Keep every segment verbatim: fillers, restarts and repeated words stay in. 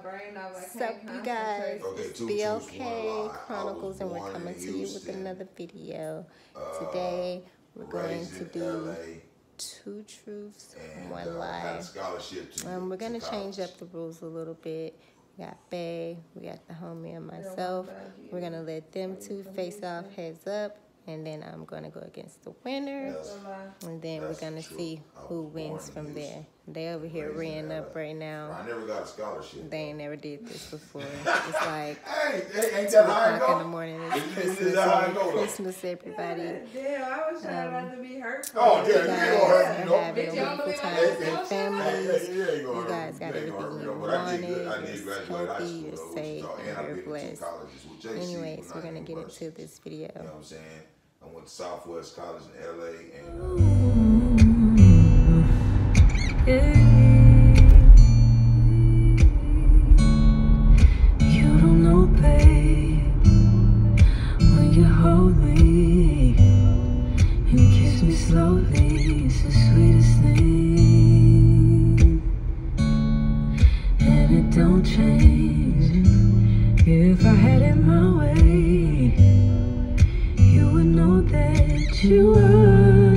What's up, you guys? Okay, it's two B L truths, K Chronicles, and we're coming to you with another video. Uh, Today, we're going to do L A, two truths, and, one uh, lie. Scholarship to, um, we're going to change college. up the rules a little bit. We got Bae, we got the homie, and myself. We're going to let them two face off heads up. And then I'm going to go against the winner. That's, and then we're going to see who wins from there. They over here reeing up right now. I never got a scholarship. They ain't never did this before. It's like hey, ain't two o'clock in the morning. It's Christmas. Christmas, everybody. Damn, I was trying not to be hurtful. Oh, yeah, you guys you are hurt, you know. having a wonderful time with your families. You guys got everything you wanted. You're healthy, you're safe, and you're blessed. Anyways, we're going to get into this video. You know what I'm saying? I went to Southwest College in L A and uh, you don't know, babe, when you hold me and kiss me slowly, it's the sweetest thing, and it don't change. If I had it my way, you would know that you are.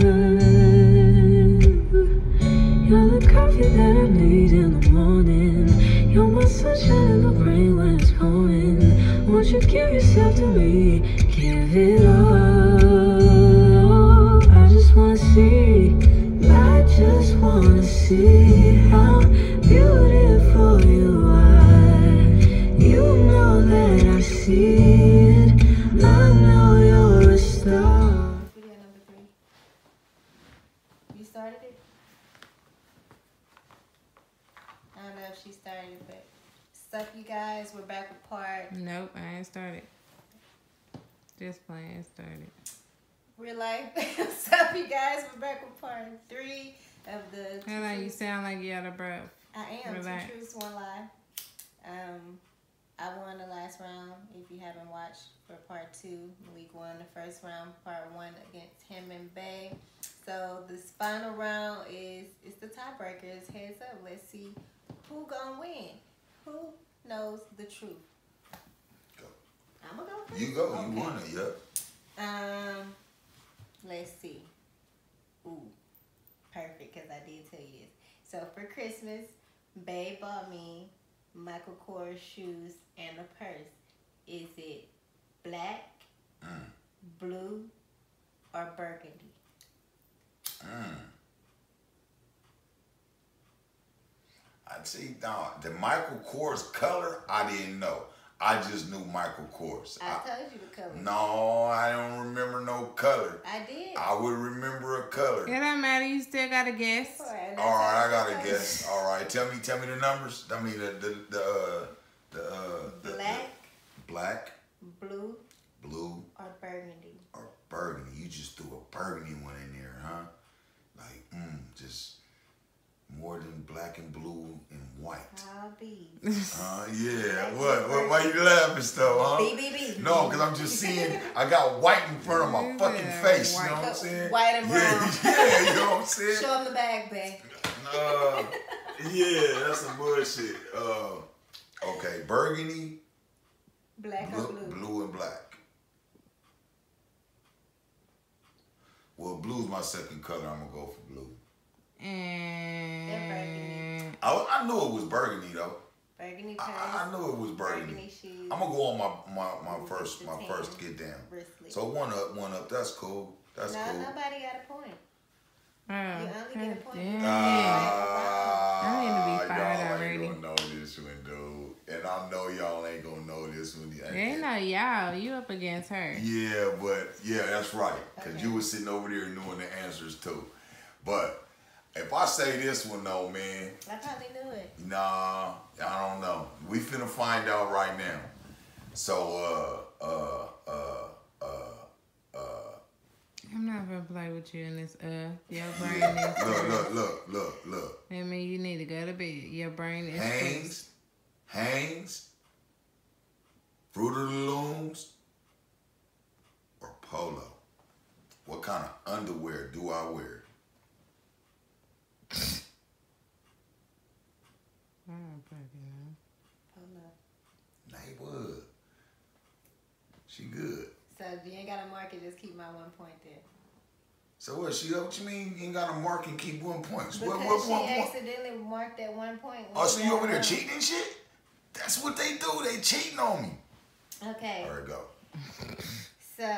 You're the coffee that I need in the morning. You're my sunshine in the rain when it's pouring. Won't you give yourself to me? Give it all. I just wanna see. I just wanna see how beautiful you are. You know that I see it. I know you're a star. Video number three. You started it? I don't know if she started it, but what's up, you guys? We're back with part. Nope, I ain't started. Just playing started. Real life. What's up, you guys? We're back with part three of the. Hold on, you sound like you out of breath. I am. Relax. Two truths, one lie. Um, I won the last round. If you haven't watched for part two, we won the first round, part one against him and Bae. So this final round is it's the tiebreakers. Heads up. Let's see who gonna win. Who knows the truth? Go. I'm gonna go first. You go. Okay. You won it. Yep. Um, let's see. Ooh, perfect, because I did tell you this. So for Christmas, Bae bought me Michael Kors shoes and a purse. Is it black, Mm. blue, or burgundy? Mm. I see. Now the Michael Kors color, I didn't know. I just knew Michael Kors. I, I told you the color. No, I don't remember no color. I did. I would remember a color. It don't matter. You still got to guess. All right, All right, I gotta guess. All right, tell me, tell me the numbers. I mean the the the uh, the, uh, the black, the black, blue, blue, or burgundy. or burgundy. You just threw a burgundy one in there, huh? Like, mm, just more than black and blue and white. I'll be. Uh, yeah. What? What? Why you laughing, though, huh? B B B. No, because I'm just seeing. I got white in front of my fucking face. You know what I'm saying? White and brown. Yeah, yeah. You know what I'm saying? Show them the bag, Bae. Uh, yeah, that's some bullshit. Uh, okay, burgundy, Black blue, or blue? blue and black. Well, blue's my second color. I'm gonna go for blue. And I, I knew it was burgundy though. Burgundy purse. I, I knew it was burgundy. Burgundy shoes. I'm gonna go on my my, my With first the my tan first get down. wristlet. So one up, one up. That's cool. That's no, cool. nobody got a point. oh, You only get a point. damn. Ah, I need to be fired y'all already. ain't gonna know this one, dude. And I know y'all ain't gonna know this one. Ain't no y'all. You up against her. Yeah, but yeah, that's right. Cause Okay. you was sitting over there knowing the answers too. But if I say this one though, man, I probably knew it. nah, I don't know. We finna find out right now. So, uh, uh, uh, uh, uh. I'm not gonna play with you in this. Uh, your brain Look, is. look, look, look, look. I mean, you need to go to bed. Your brain is. Hanes, Hanes, Fruit of the Looms, or Polo. What kind of underwear do I wear? I don't fucking know. She good. So you ain't got to mark it. Just keep my one point there. So what? She what you mean? You ain't got to mark and keep one point? Because What? What she one point? accidentally marked that one point. Oh, so you over there wrong. cheating and shit? That's what they do. They cheating on me. Okay. All right, go. So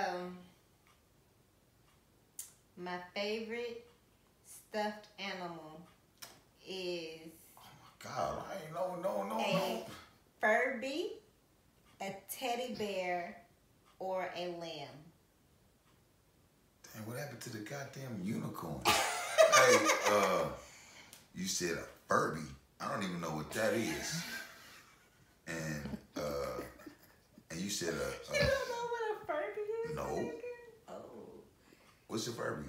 my favorite stuffed animal is God, I ain't no, no, no, a no. Furby, a teddy bear, or a lamb. Damn, what happened to the goddamn unicorn? Hey, uh, you said a Furby. I don't even know what that is. And uh, and you said a. a You don't know what a Furby is? No. Oh. What's a Furby?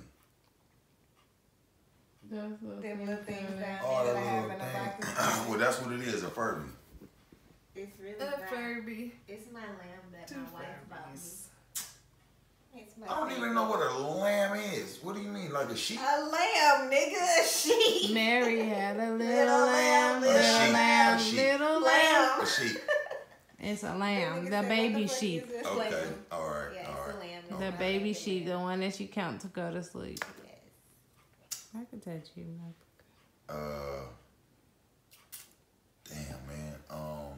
Those little Them little things things. down Oh, there that that I have little in the thing. box. Well, that's what it is, a Furby. It's really A not. Furby. It's my lamb that Two my wife bought me. Furbies. It's my I don't even know what a lamb is. What do you mean, like a sheep? A lamb, nigga, a sheep. Mary had a little, Little lamb, lamb, little little sheep, lamb, a sheep. little lamb. Lamb. A sheep. It's a That lamb, nigga the said, baby what the fuck sheep. is this Okay, lamb? all right, Yeah, all it's right. a lamb. It's The my baby favorite sheep, lamb. the one that you count to go to sleep. Yes. I could touch you, Mike. Uh, damn, man. Um,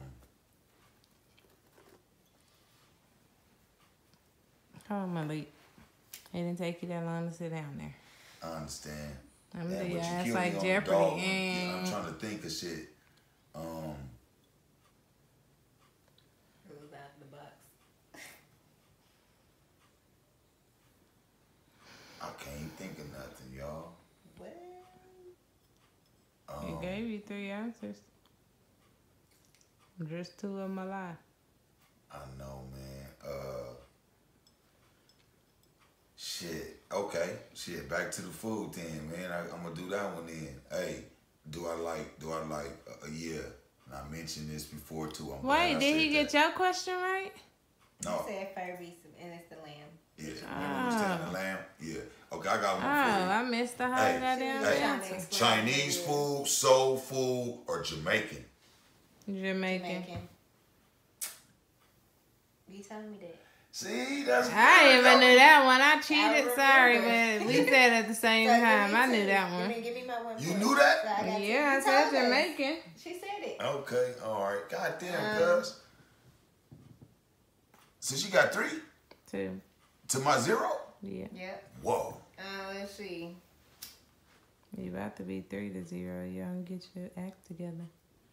Come on, Malik. It didn't take you that long to sit down there. I understand. I'm Damn, yeah, but you it's killed like me on the Jeopardy. dog one. Yeah, I'm Mm. trying to think of shit. Um, It was out of the box. I can't think of nothing, y'all. What? It Um, gave you three answers. Just two of them alive. I know, man. Uh, shit. Okay. Shit. Back to the food then, man. I, I'm gonna do that one then. Hey, do I like? Do I like? Uh, yeah. And I mentioned this before too. I'm glad Wait, I did said he get that. your question right? You No. said Furby, and it's the lamb. Yeah. Remember we saying the lamb? Yeah. Okay. I got Oh, one for you. I missed the whole Hey, goddamn hey. answer. Chinese food, soul food, or Jamaican? Jamaican. Jamaican. You told me that. See, that's I even knew that one. I cheated, I sorry, remember. but we said at the same So give time. me I two. knew that Give one. me, give me my one You point. knew that? So I got two. Yeah, I You said told us. Jamaican. She said it. Okay, all right. God damn, Um, cuz. So she got three Two. to my zero? Yeah. Yep. Whoa. Uh, let's see. You about to be three to zero. You don't get your act together.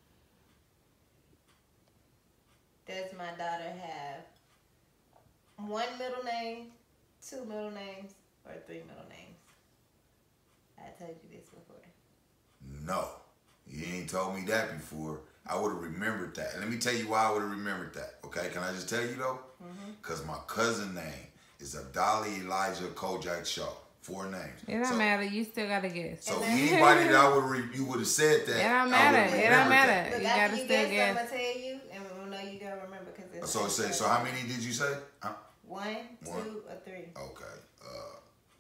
Does my daughter have one middle name, two middle names, or three middle names? I told you this before. No. You ain't told me that before. I would have remembered that. And let me tell you why I would have remembered that. Okay, can I just tell you though? Because my cousin name is Abdali Elijah Kojak Shaw. Four names. It don't so, matter. You still gotta guess. So anybody that I would re- you would have said that. It don't I would've matter. It don't remembered matter. that. Look, You after gotta you still guess, I'm guess. gonna tell you, and we know you gotta remember because it's So say so. How many did you say? Huh? One, two, One. or three. Okay. Uh,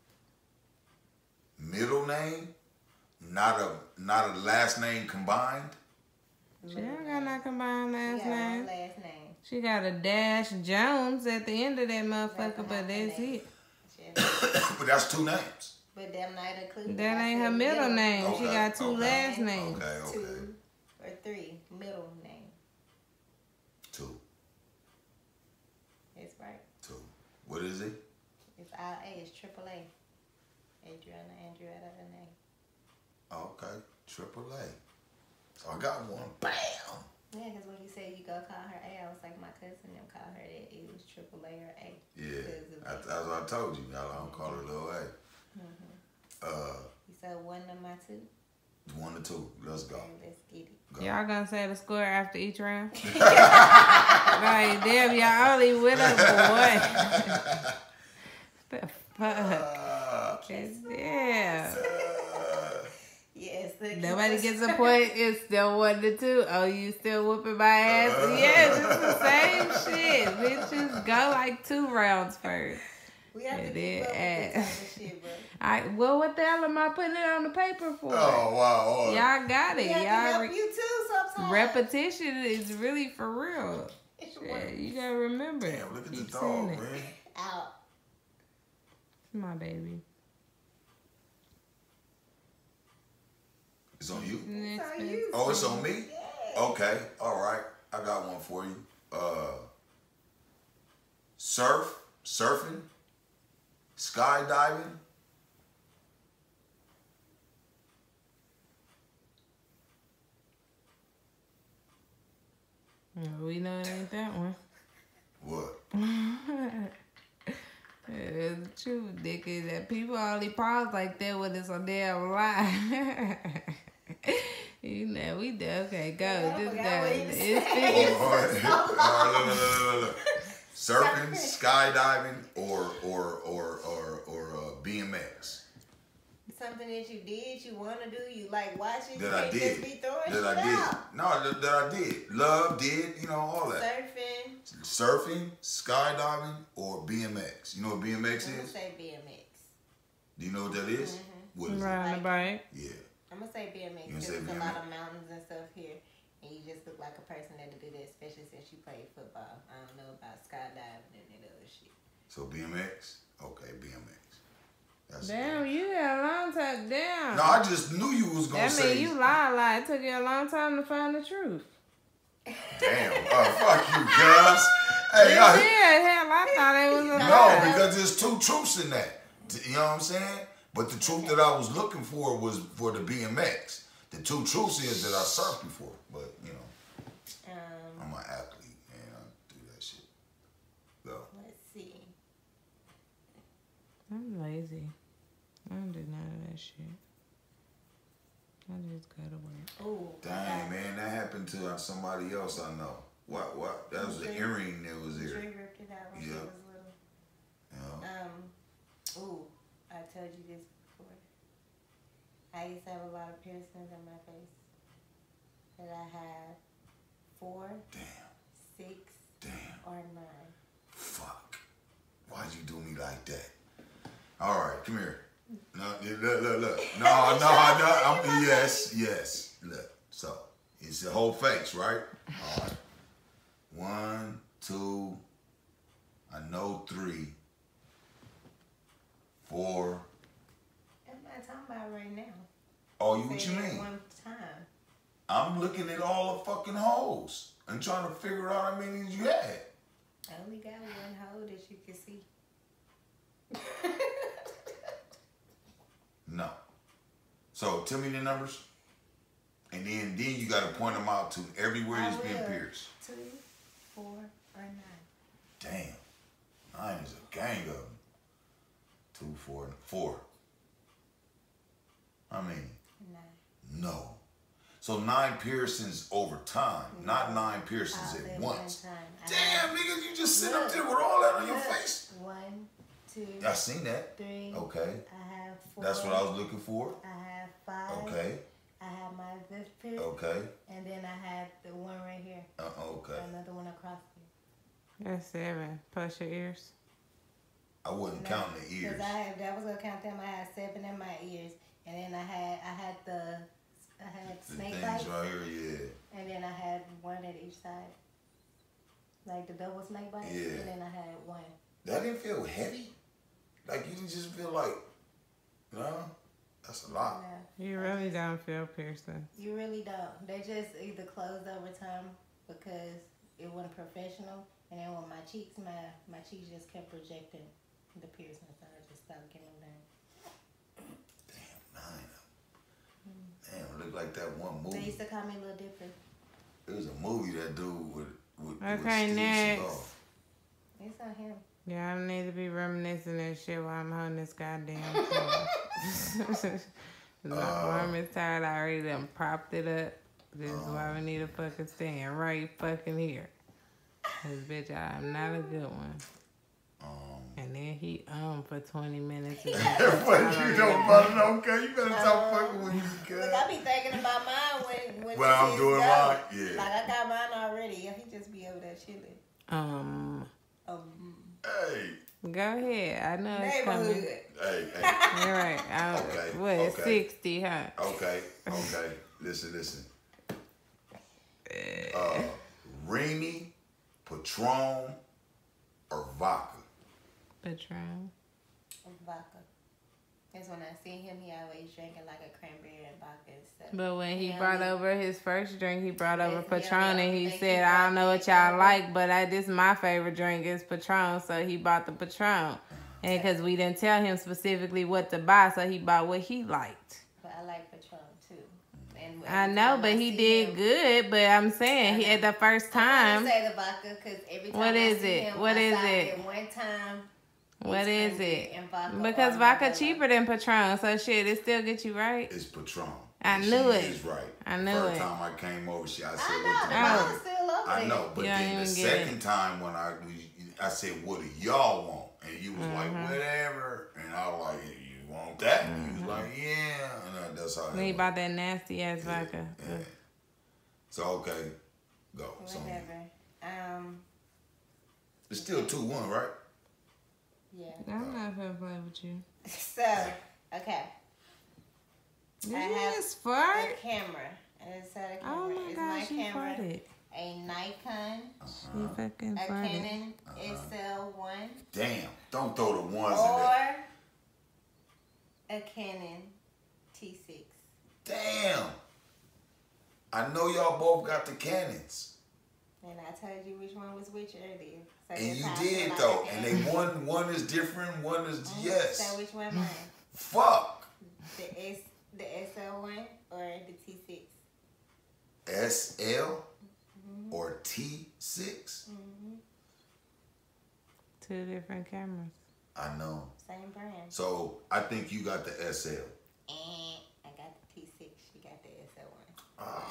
middle name, not a not a last name combined. She don't got no combined She last got one name. last name. She got a dash Jones at the end of that motherfucker, That's but her that's name. it. She has- But that's two names. But them not included. That I ain't her said middle name. She Okay, got two okay. last names. Okay, okay. Two or three middle name. Two, It's right. two. What is it? It's all A. It's triple A. Adriana, Andrietta, Renee. Okay, triple A. So I got one. Bam. Yeah, because when you said you go call her A, I was like, my cousin them call her that. It was triple A or A. Yeah, Because of that's, that. that's what I told you. Y'all don't call her little A. Uh, You said one of my two. one or two. Let's go. Okay, let's get it. Go. Y'all gonna say the score after each round? Right, damn, y'all only with us, boy. The fuck? Uh, Yeah. Yes. the- Nobody gets a point. It's still one to two. Oh, you still whooping my ass? Yes, it's the same shit. Bitches go like two rounds first. We have to It keep is up with this ass. type of shit, bro. I well, what the hell am I putting it on the paper for? oh wow. Oh. Y'all got We it. have to Y'all help re- you too sometimes. repetition is really for real. It's Shit, you gotta remember. Damn, look at Keep the saying dog, it. man. Out. My baby. It's on you? It's on you. Oh, it's on me? Yeah. Okay, all right. I got one for you. Uh, surf, surfing, skydiving. Well, we know it ain't that one. What? It's the truth, nigga. That people only pause like that when it's a damn lie. You know, we done. Okay, go. Yeah, I Just forgot go. what you It's said. Oh, finished. all right. All right, look, look, look, look, look. Surfing, skydiving, or or or or or uh, B M X. Something that you did, you want to do, you like watching, you That I can't did. just be throwing That shit I did. out. No, that, that I did. Love, did, you know, all that. Surfing. Surfing, skydiving, or B M X. You know what B M X I'm gonna is? say B M X. Do you know what that is? Mhm. What is it? Riding the bike. Yeah. I'm gonna say B M X You gonna because say there's a B M X? lot of mountains and stuff here, and you just look like a person that'll do that, especially since you played football. I don't know about skydiving and that other shit. So B M X? Okay, B M X. That's Damn, you had a long time. Damn. No, I just knew you was gonna That say. mean you lie a lot. It took you a long time to find the truth. Damn. Oh, fuck you, cuz. Hey, Yeah, I, hell, I thought it was a no, lie. because there's two truths in that. You know what I'm saying? But the truth that I was looking for was for the B M X. The two truths is that I surfed before, but you know, Um, I'm an athlete and I do that shit. Go. let's see. I'm lazy. I don't do none of that shit. I just go to work. Ooh. Dang, man, that happened to somebody else I know. What? What? That was the earring that was there. Tree ripped it out when she Yeah. was little. You know? Um, ooh, I told you this before. I used to have a lot of piercings in my face. That I have four, Damn. six, Damn. or nine. Fuck. Why'd you do me like that? All right, come here. No, look, look, look. No, no, no. I'm, yes, yes. Look. So it's the whole face, right? All right. One, two. I know three. Four. That's what I'm talking about right now. Oh, you what Say you that mean? One time. I'm looking at all the fucking holes and trying to figure out how many you had. I only got one hole that you can see. No. So tell me the numbers, and then then you got to point them out to everywhere I it's being will. pierced. Two, four, or nine. Damn, nine is a gang of them. Two, four, four. How many? Nine. No. So nine piercings over time, not nine piercings All at at once. one time. I Damn, have nigga, you just sit up Look. there with all that on your Look. face. One, two, I seen that. three. Okay, I have four. that's what I was looking for. I have five. Okay, I have my fifth piercing. okay, And then I have the one right here. uh, okay. Another one across here. That's seven. Plus your ears. I wasn't No, counting the ears. Cause I had, that was gonna count them. I had seven in my ears, and then I had I had the I had The snake things bites, right here, yeah. and then I had one at each side, like the double snake bites, Yeah. and then I had one. That didn't feel heavy. Like you didn't just feel like, no, that's a lot. Yeah. You really don't feel piercing. You really don't. They just either closed over time because it wasn't professional, and then with my cheeks, my my cheeks just kept projecting the piercing, so I just stopped getting them done. Damn, nine. Damn, it looked like that one They movie. used to call me Little Dipper. It was a movie that dude with with, with Okay, Steve next. Seagal. It's not him. Yeah, I don't need to be reminiscing that shit while I'm holding this goddamn phone. The Uh, arm is tired. I already done propped it up. This is why we need a fucking stand right fucking here. Cause bitch, I'm not a good one. Um, And then he um for twenty minutes. Fuck you don't brother, okay? You better stop fucking with me, Look, cuz. I be thinking about mine when when Well, the I'm kids doing go. mine, yeah. Like I got mine already. He just be over there chilling. Um, Um, Hey, go ahead. I know it's coming. neighborhood. hey, hey. You're right. I, Okay, what, okay. sixty, huh? Okay, okay. Listen, listen. Uh, Remy Patron or vodka? Patron. Vodka. Because when I see him, he always drinking like a cranberry and vodka and stuff. But when he Yeah, brought I mean, over his first drink, he brought over Yeah, Patron, the and only he thing said, he I don't know brought what y'all over- like, but I, this my favorite drink is Patron, so he bought the Patron. And because we didn't tell him specifically what to buy, so he bought what he liked. But I like Patron too. And I every know, time but I he see did him- good, but I'm saying, he at the first I'm time, gonna say the vodka because every time What I is see it? him, What I is stop it? at one time. what it's is cranberry it? and vodka Because or vodka Modelo. cheaper than Patron, so shit, it still get you right. It's Patron. I And knew she it. is right. I knew First it. time I came over, she I said, I what know, the the Oh. bottle's still over I there. know, but You don't then the even get second it. time when I we, I said, what do y'all want? And you was Mm-hmm. like, whatever. And I was like, you want that? And you was like, yeah. And that- that's how it Then he went. bought that nasty ass Yeah, vodka. yeah. So, okay, go. So, Whatever. Um, it's still two one, right? yeah. I'm not gonna play with you. So, okay. Did I you have just A fart? camera. It's a camera. Oh my it's gosh, my you camera. farted. A Nikon, You fucking a farted. Canon S L one, Damn, don't throw the ones in or there. a Canon T six. Damn. I know y'all both got the cannons. And I told you which one was which earlier. So And that's you how I feel did like though. I And can. they one one is different, one is Mhm. yes. So which one mine? Fuck. The S the S L one or the T six? S L or T six? Mm-hmm. Two different cameras. I know. Same brand. So I think you got the S L. And I got the T six. She got the S L one.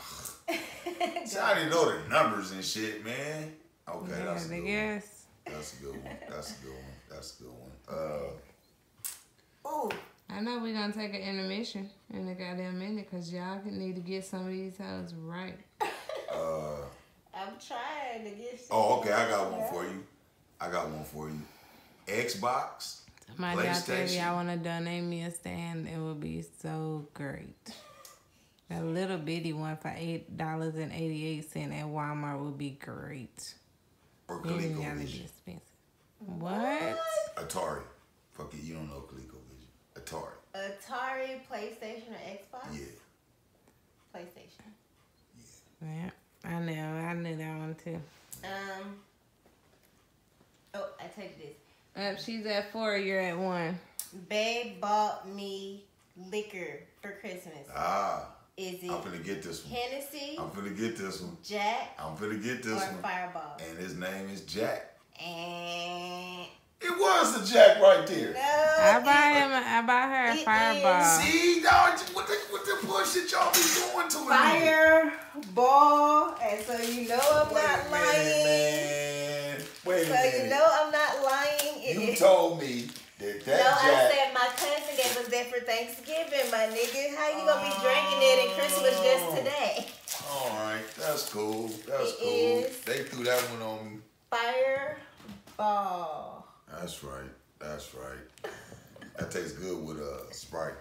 Ah. See, I didn't know the numbers and shit, man. Okay, Yeah, that's a I good one. guess. That's a good one. That's a good one. That's a good one. Uh, Ooh. I know we're gonna take an intermission in a goddamn minute because y'all need to get some of these hoes right. uh, I'm trying to get. oh, okay. I got one for you. I got one for you. Xbox, Somebody out there, if PlayStation. y'all want to donate me a stand, it would be so great. A little bitty one for eight dollars and eighty eight cent at Walmart would be great. or Even y'all need to be ColecoVision. expensive. What? Atari. Fuck it, you don't know ColecoVision. Atari. Atari, PlayStation, or Xbox? Yeah. PlayStation. Yeah, I know. I knew that one too. Um. Oh, I tell you this. If she's at four, you're at one. Babe bought me liquor for Christmas. Ah, Is it I'm finna get this one. Hennessy, I'm finna get this one. Jack, I'm finna get or this one. Fireball? And his name is Jack. And It was the Jack right there. no, I buy it- him. I buy her a it Fireball. See, dog, what the, what the bullshit y'all be doing to me? Fireball, and so you know I'm Wait not a minute, lying. man. Wait a So minute. you know I'm not lying. It You is- told me that that No, I Jack. said my cousin gave us that for Thanksgiving, my nigga. How you gonna be drinking it and Christmas just today? All right, that's cool. That's It cool. is. They threw that one on me. Fireball. That's right. That's right. That tastes good with uh Sprite.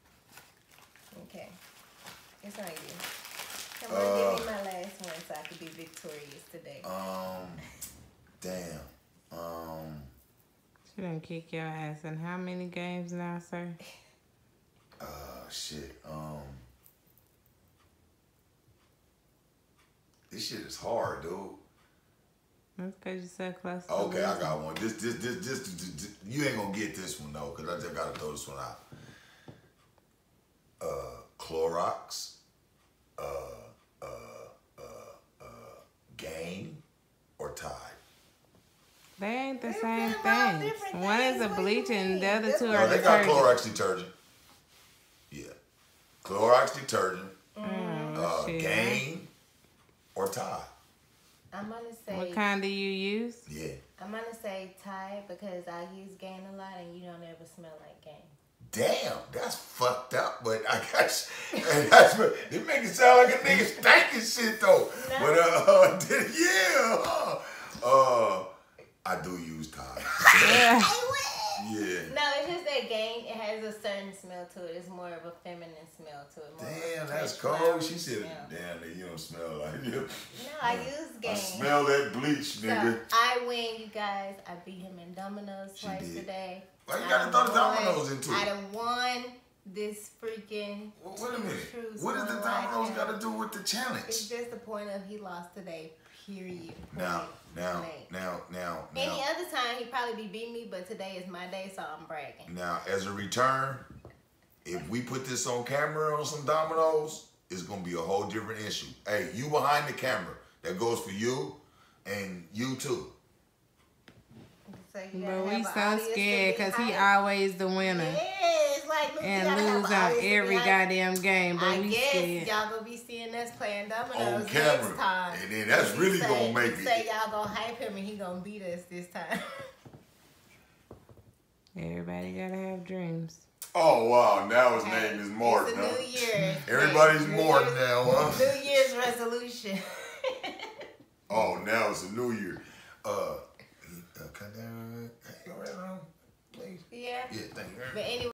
Okay. It's on you. Come on, Uh, give me my last one so I can be victorious today. Um, damn. Um, She done kick your ass in how many games now, sir? uh, shit. Um, this shit is hard, dude. That's because you're so close to Okay, I losing. got one. This, this, this, this, this, this you ain't gonna get this one though, cause I just gotta throw this one out. Uh, Clorox, uh, uh, uh, uh, Game, or Tide. They ain't the They're same all thing. different One is things. a What do you bleach and mean? the other two That's are No, they got detergent. Clorox detergent. Yeah, Clorox detergent, Oh, uh, shit. Game, or Tide. I'm gonna say What kind do you use? Yeah. I'm gonna say Tide because I use Gain a lot and you don't ever smell like Gain. Damn, that's fucked up, but I guess that's what it make it sound like a nigga stinking shit though. No. But uh, yeah, uh, uh, I do use Tide. Yeah. Yeah. No, it's just that Gain. It has a certain smell to it. It's more of a feminine smell to it. More of a Damn, damn, that's Fresh cold. flowers She said, smell. damn, nigga, you don't smell like you. No, I use game. I smell that bleach, nigga. So I win, you guys. I beat him in dominoes She twice did. today. Why you I gotta throw the won- dominoes into I it? done won this freaking. Well, wait a minute. Truth What does the one dominoes like got to him. do with the It's challenge? just the point of he lost today. Period. Now, Point now, blank. now, now, Any now, other time he'd probably be beating me, but today is my day, so I'm bragging. now, as a return, if we put this on camera on some dominoes, it's gonna be a whole different issue. Hey, you behind the camera. That goes for you and you too. So you gotta But we have an so audience to scared be because he hyped. always the winner. Yeah, it's like look, you And gotta have lose an out audience to be every hyped. goddamn game. But I we guess scared. y'all gonna be seeing us playing dominoes On next camera. time. And then that's He really say- gonna make he it. Say y'all gonna hype him and he gonna beat us this time. Everybody gotta have dreams. Oh wow, now his Hey, name is Martin. It's a Huh? new year. Everybody's New Martin Year's- now, huh? New Year's resolution. Oh, now it's a new year. Uh, uh cut down. Hey, go right on, please. Yeah. Yeah, thank you. But anyway.